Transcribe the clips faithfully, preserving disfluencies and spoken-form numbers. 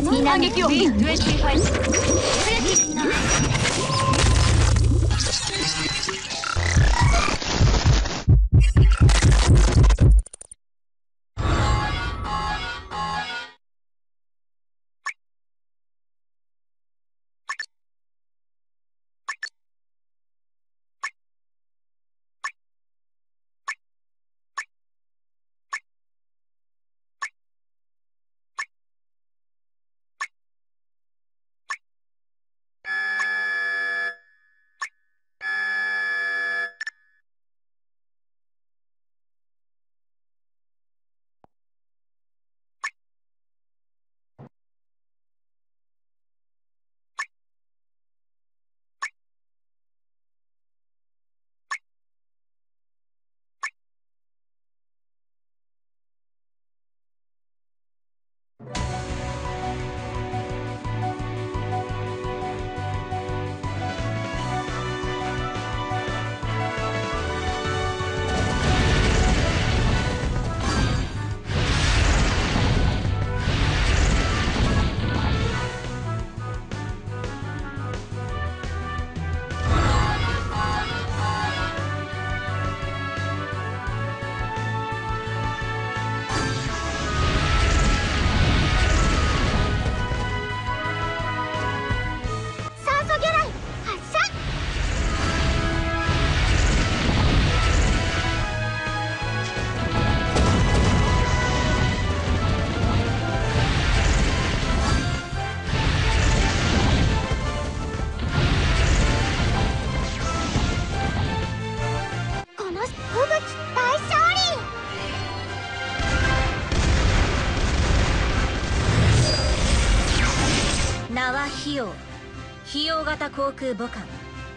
の反撃を。ビーにじゅうご。 名は費用費用型航空母艦。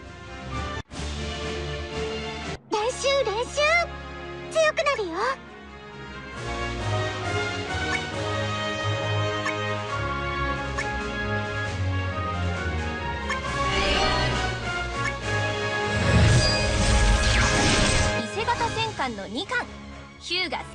練習練習、強くなるよ。 伊勢型戦艦のにかんヒューガス。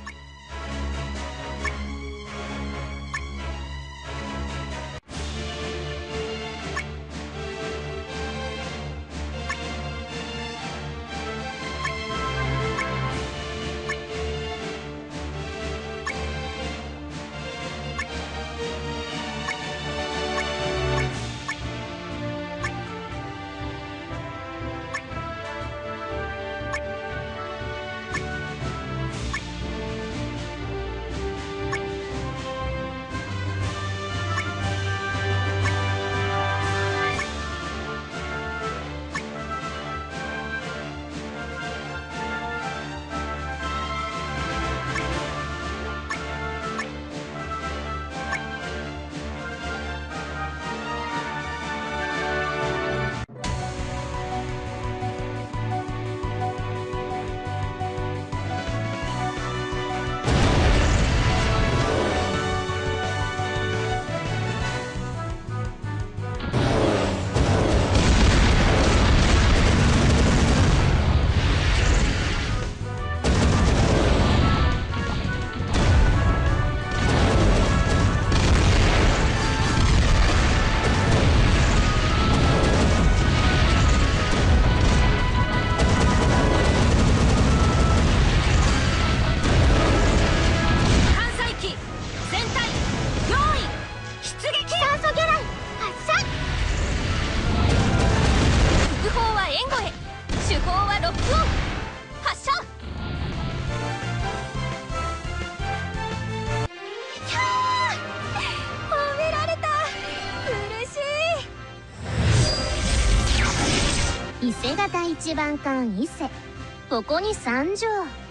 伊勢型一番艦伊勢、ここに参上。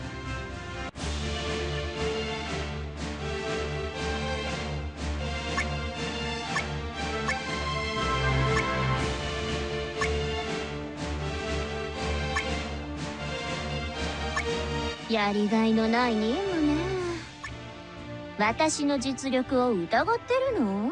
やりがいのない任務ね。私の実力を疑ってるの？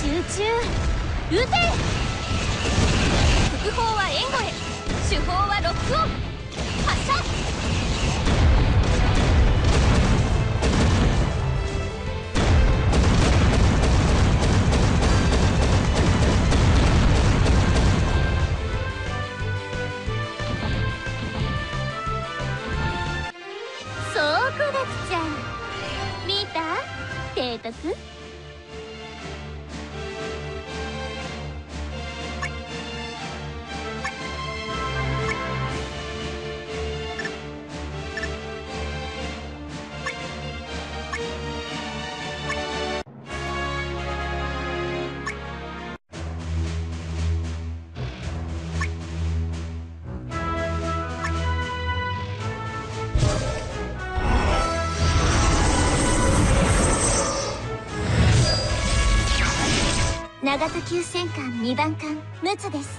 中。撃て。 副砲は援護へ、主砲はロックオン。発射。 そうこなくちゃ。見た提督。長田急戦艦にばん艦陸奥です。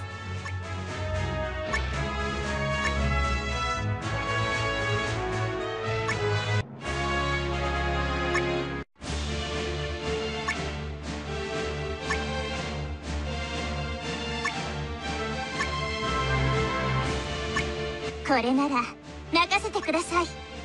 これなら任せてください。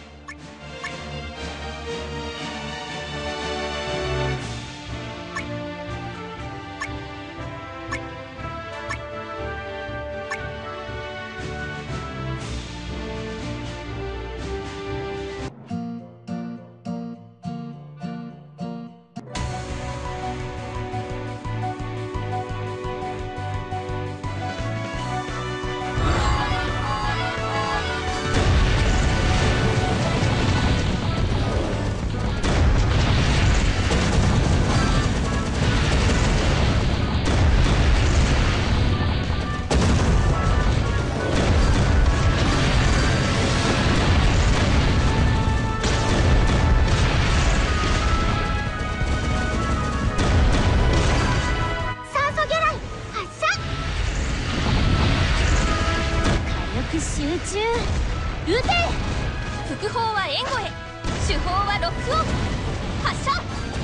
集中。撃て。 副砲は援護へ、主砲はロックオン。発射。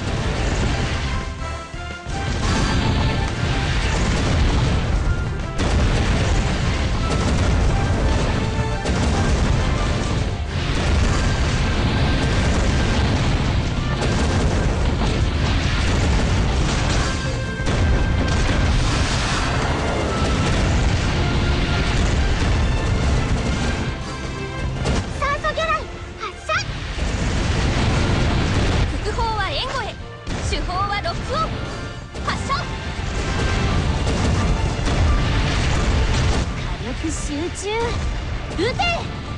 集中。撃て。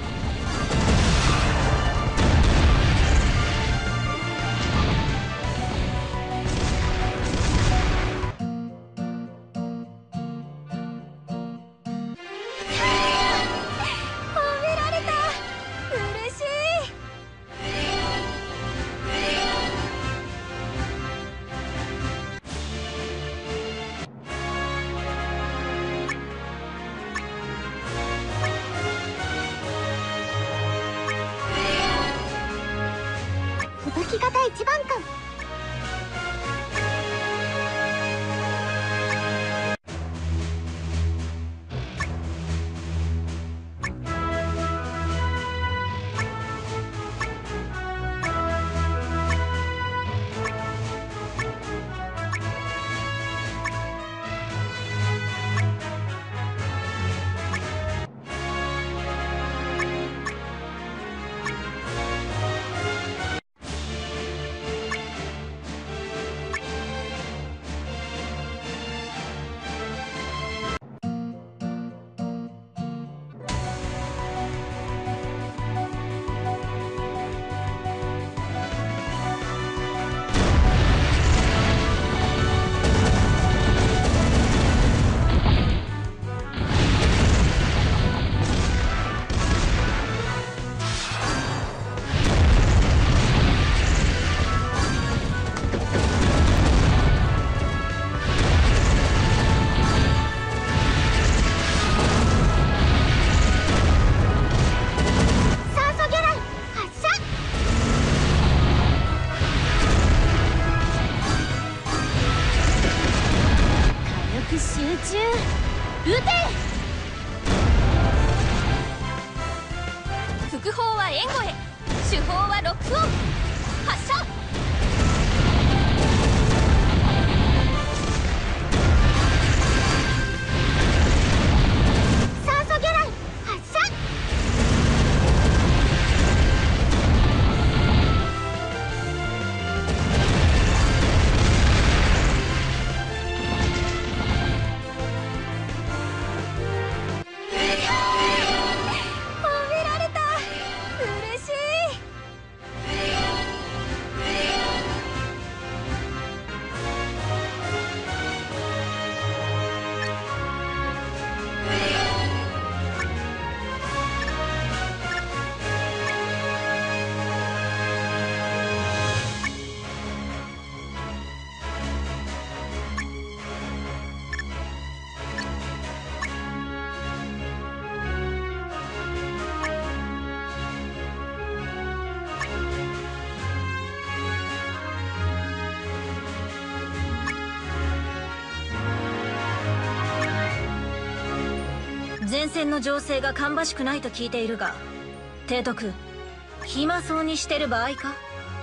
届き方一番艦。 手法はロックオン。発射。酸素魚雷発射。 前線の情勢が芳しくないと聞いているが、提督、暇そうにしてる場合か？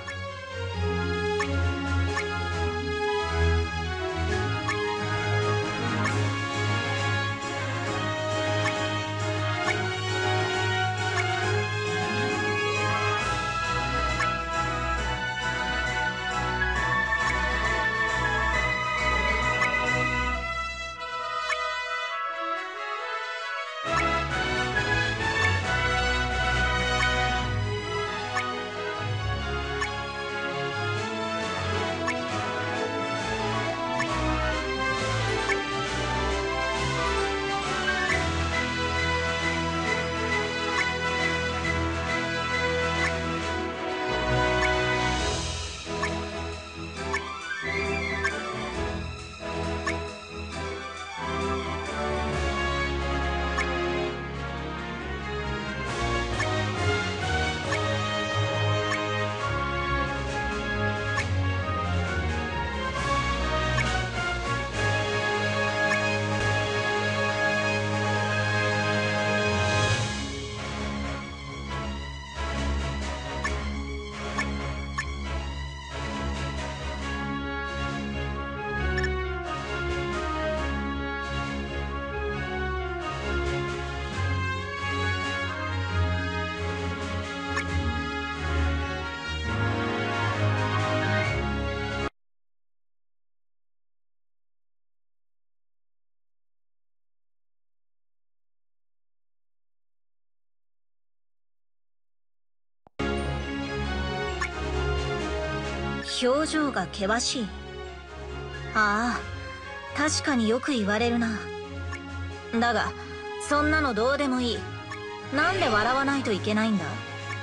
表情が険しい。ああ、確かによく言われるな。だがそんなのどうでもいい。なんで笑わないといけないんだ？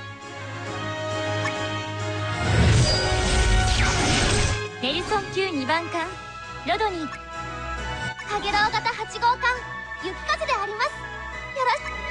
ネルソン級にばん艦ロドニー、カゲロウ型はちごう艦雪風であります。よろしく。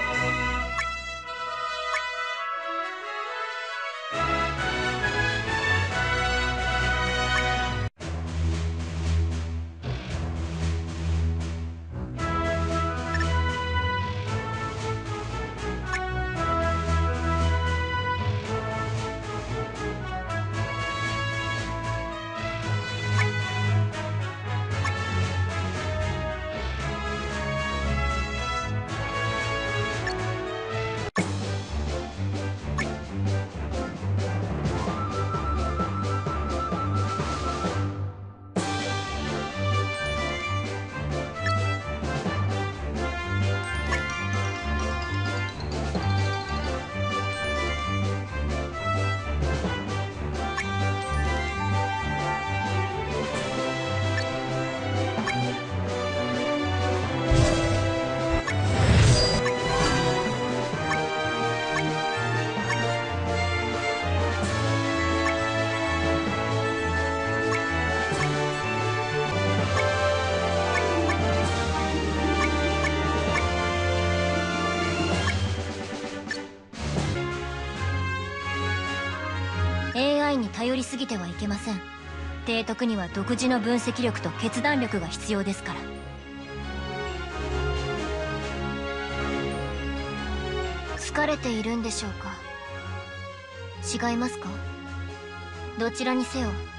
エーアイ に頼りすぎてはいけません。提督には独自の分析力と決断力が必要ですから。疲れているんでしょうか。 違いますか？どちらにせよ